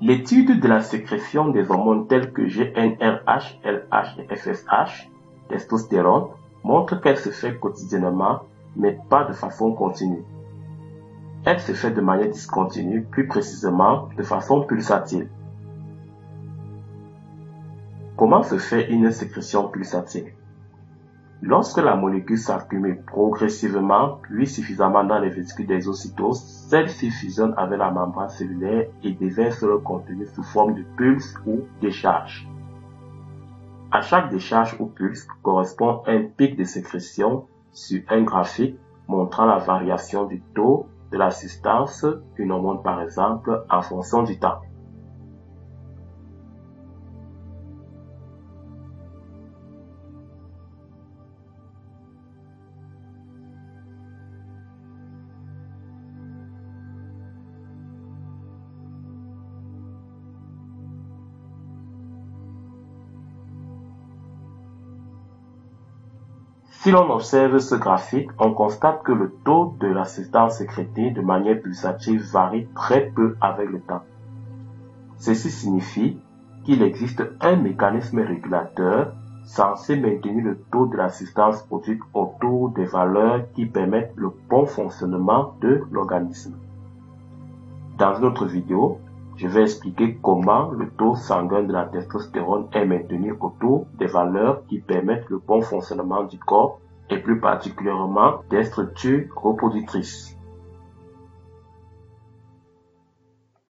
L'étude de la sécrétion des hormones telles que GnRH, LH et FSH, testostérone, montre qu'elle se fait quotidiennement, mais pas de façon continue. Elle se fait de manière discontinue, plus précisément de façon pulsatile. Comment se fait une sécrétion pulsatile? Lorsque la molécule s'accumule progressivement, puis suffisamment dans les vésicules des ocytoses, celles-ci fusionnent avec la membrane cellulaire et déversent leur contenu sous forme de pulse ou décharge. À chaque décharge ou pulse correspond un pic de sécrétion sur un graphique montrant la variation du taux de la substance, une hormone par exemple, en fonction du temps. Si l'on observe ce graphique, on constate que le taux de la substance sécrétée de manière pulsative varie très peu avec le temps. Ceci signifie qu'il existe un mécanisme régulateur censé maintenir le taux de la substance produite autour des valeurs qui permettent le bon fonctionnement de l'organisme. Dans une autre vidéo, je vais expliquer comment le taux sanguin de la testostérone est maintenu autour des valeurs qui permettent le bon fonctionnement du corps et plus particulièrement des structures reproductrices.